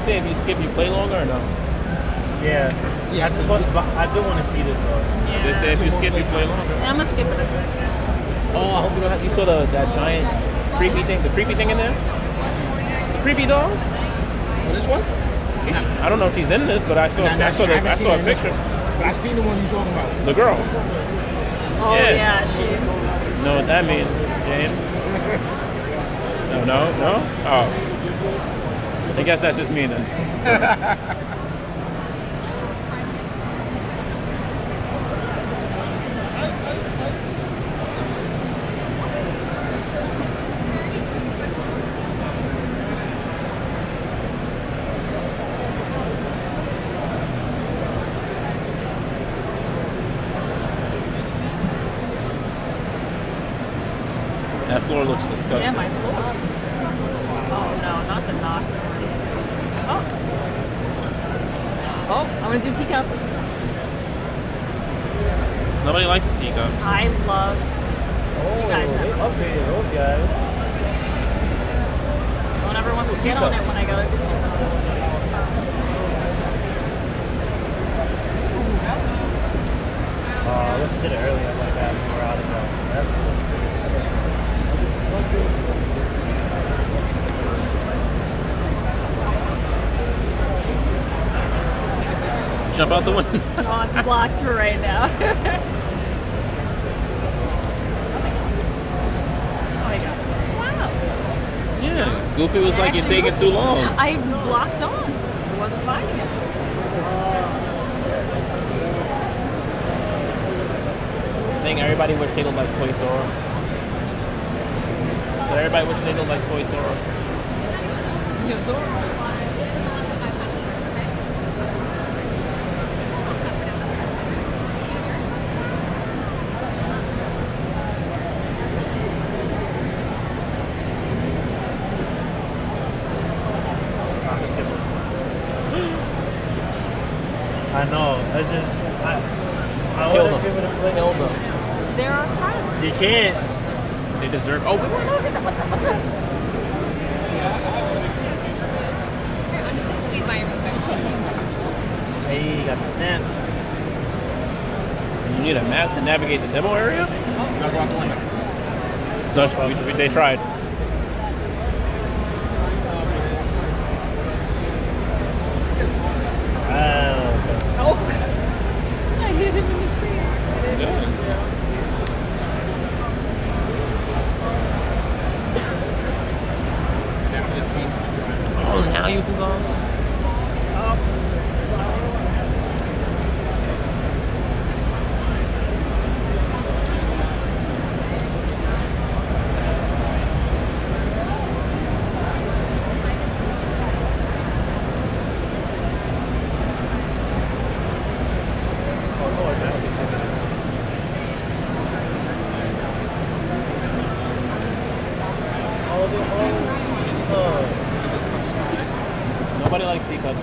say if you skip, you play longer or no? Yeah. Yeah, I do want to see this though. Yeah. They say if you skip, you play longer. Yeah, I'm gonna skip it a second. Oh, I hope you saw that giant creepy thing. The creepy thing in there. The creepy dog. Oh, this one? I don't know if she's in this, but I saw a picture. But I seen the one you talking about. The girl. Oh yeah, she's. Know what that means, James? No. Oh. I guess that's just me then. That floor looks disgusting. Yeah, my floor. Oh no, not the nocturnes. Oh, I'm gonna do teacups. Nobody likes a teacup. I love teacups. Oh, You guys they know. updated those guys. No one ever wants to get on it when I go to Disney World. Let's get it early. I'm like that. We're out of there. That's cool. Jump out the window. Oh, it's blocked for right now. Oh my god. Wow. Yeah, Goofy was like, you're taking too long. I blocked on. It wasn't finding it. I think everybody wished they looked like Toy Sora. So everybody wished they looked like Toy Sora. You saw it. I'm just skipping this. I know. It's just I Kill want them. to give it a play. Kill them. There are friends. You can't. They deserve. Oh, we were looking at what the. Here, I'm just gonna squeeze my remote. Hey, you got the net. You need a map to navigate the demo area. Now go out the window. No, they tried. Oh, I hit him in the face. I didn't Yeah. notice it. Now this one. Oh, now you can go. Nobody likes teacups.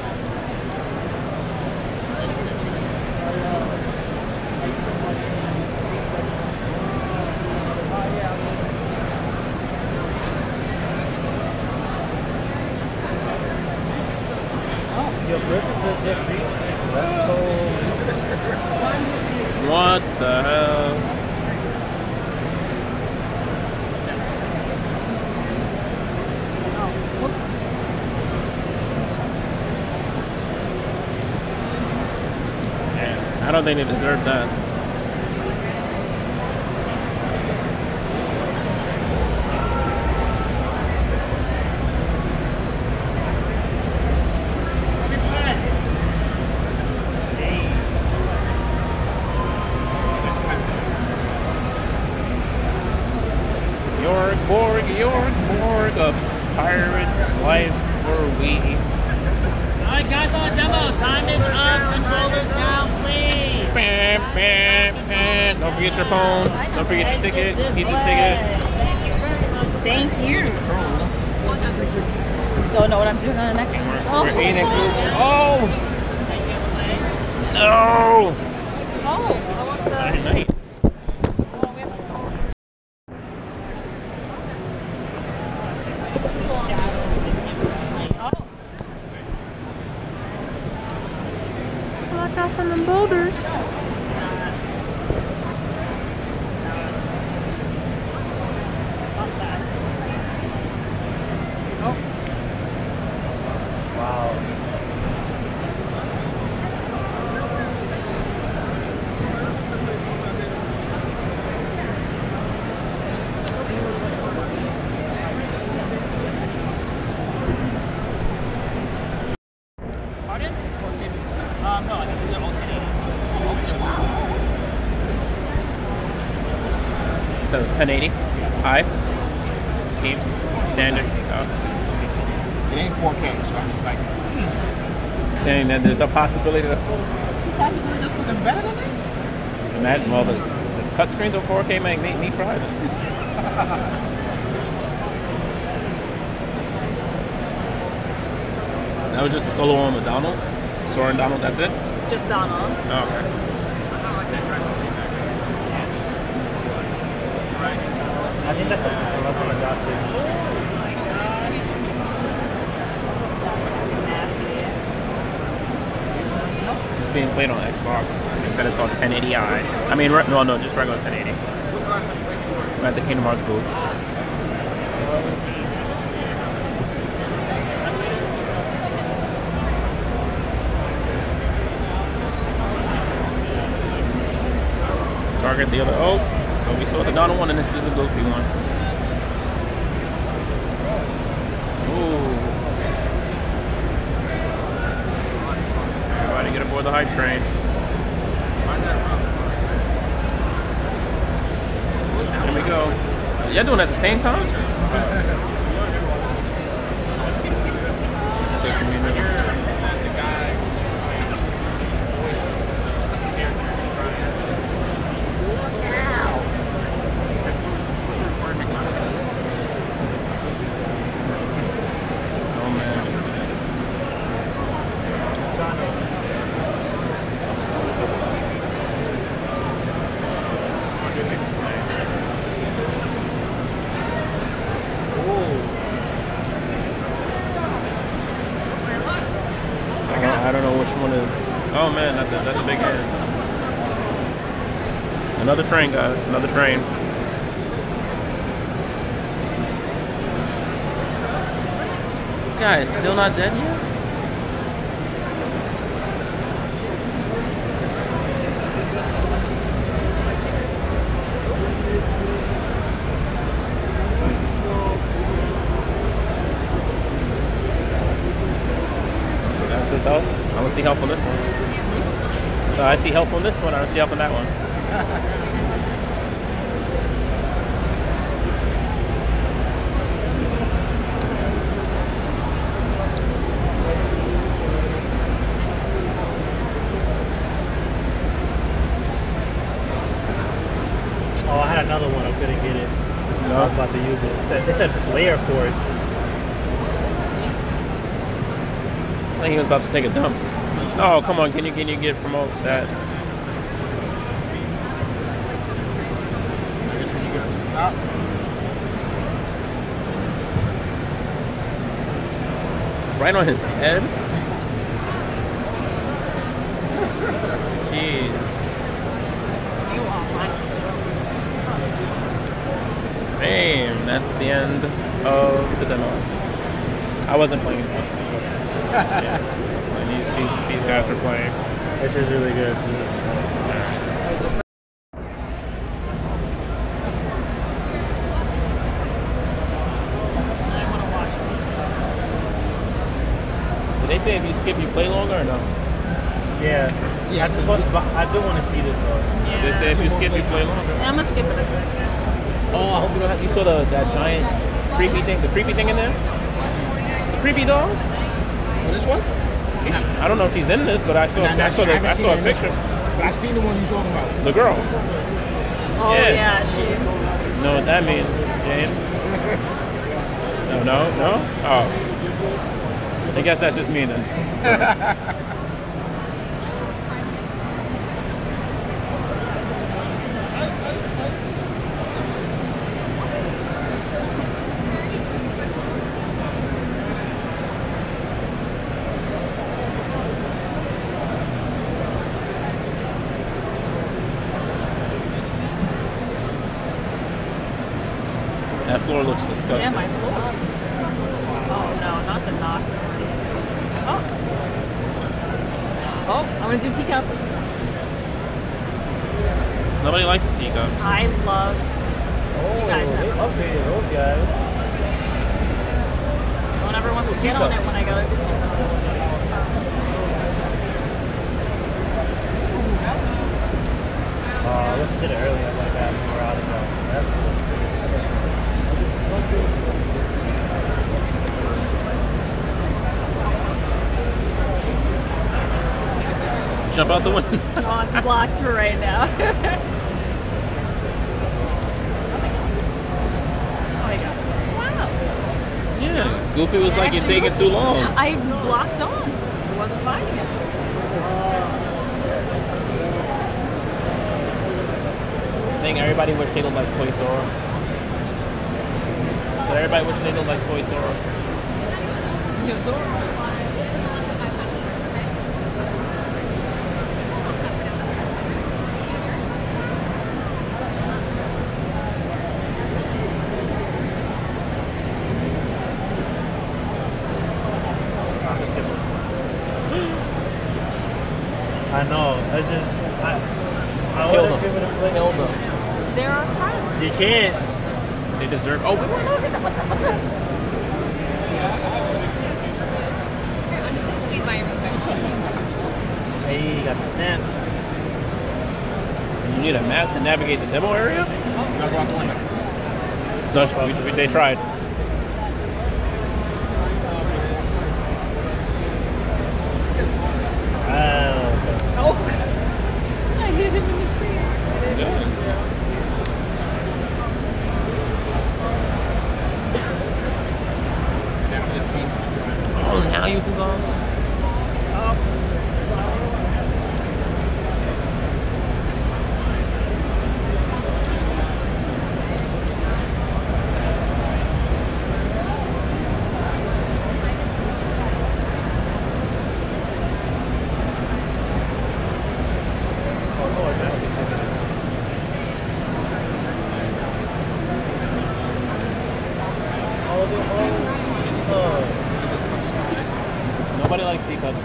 Yo, Griffin did Jeff Reese. That's so. What the hell? Oh, whoops. I don't think they deserve that. York, a pirate's life for we. Alright guys on the demo, time is up, controllers down please. Don't forget your phone, don't forget your ticket, keep the ticket. Thank you. Don't know what I'm doing on the next one. We're eating food. Oh! No! Oh, I want the... Very nice. shoulders. Wow. Pardon? No, I think these are all 1080. So it's 1080. High. Deep. Standard. Oh. It ain't 4K, so I'm just like, Saying that there's a possibility that is it possibly just looking better than this? imagine well the cut screens on 4K make me private. That was just a solo on with Donald. Soren Donald, that's it? Just Donald. Oh, okay. I think that's the last one I got to. That's pretty nasty. It's being played on Xbox. They said it's on 1080i. I mean, no, just regular 1080. We're at the Kingdom Hearts booth. Target the other. Oh, so we saw the Donald one, and this is a goofy one. Ooh. Everybody get aboard the hype train. There we go. Y'all doing it at the same time? Oh man. I don't know which one is. Oh man, that's a big hand. Another train, guys. Another train. This guy is still not dead yet? So that's his help. I don't see help on this one. So I see help on this one, I don't see help on that one. Oh, I had another one. I couldn't get it. I was about to use it. It said Flare Force. I think he was about to take a dump. Oh, come on, can you get promote that? I guess when you get up to the top, Right on his head? Jeez. You are monster. Damn, that's the end of the demo. I wasn't playing that. So, yeah. And these guys were playing. This is really good. I want to watch it. Did they say if you skip, you play longer or no? Yeah. Yeah, I do want to see this though. Did they say if you skip, you play longer? Yeah, I'm gonna skip it a second. Oh, I hope you don't have, you saw that giant creepy thing, the creepy thing in there? The creepy dog? oh, this one? I don't know if she's in this, but I saw a picture. But I seen the one you talking about. The girl. Oh Yeah. yeah, she's. You know what that means, James? No? Oh. I guess that's just me then. That floor looks disgusting. Yeah, my floor. Oh no, not the nocturnes. Oh. Oh, I'm gonna do teacups. Nobody likes a teacup. I love teacups. Oh, You guys they have. upgraded those guys. No one ever wants to get on it when I go to Disney World. Oh, I wish I did it earlier. I would have got more out of that. That's cool. Jump out the window. Oh, it's blocked for right now. Oh my god. Wow. Yeah, Goofy was like, you're Actually, taking too long. I blocked on. I wasn't finding it. I think everybody wished they looked like Toy Story. So everybody wished they looked like Toy Story. Yes, sir. I'm just skipping this one. I know. It's just I Kill want them. to give it a play. Kill them. There are friends. You can't. They deserve. Oh, we were looking at what the. Here, I'm just gonna squeeze by your real quick. Hey, you got the nap. You need a map to navigate the demo area? Now go out the window. No, they tried. Oh. I hit him in the face. I didn't Yeah. notice you. Now this means we drive. Oh, now you can go. Oh Lord, that would be all of it. Oh, Nobody likes teacups.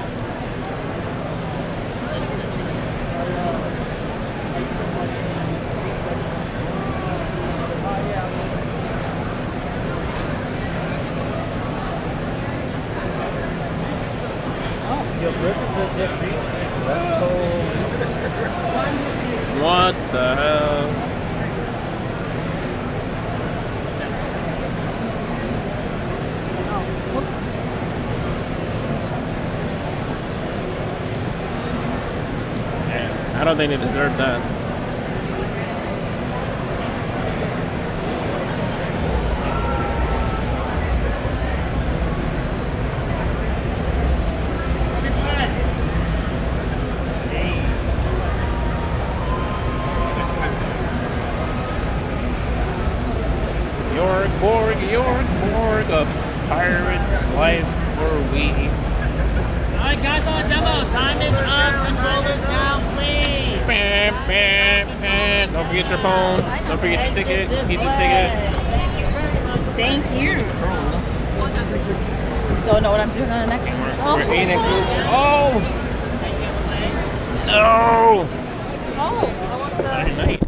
yo, Griffin did Jeff Reese. That's so. What the hell? Oh, whoops. I don't think they deserve that. York, a pirate's life for we. Alright, guys on the demo, time is up. Controllers down, please. Don't forget your phone. Don't forget your ticket. Keep the ticket. Thank you very much. Thank you. Don't know what I'm doing on the next one. We're eating food. Oh! No! Oh, I want the. Nice.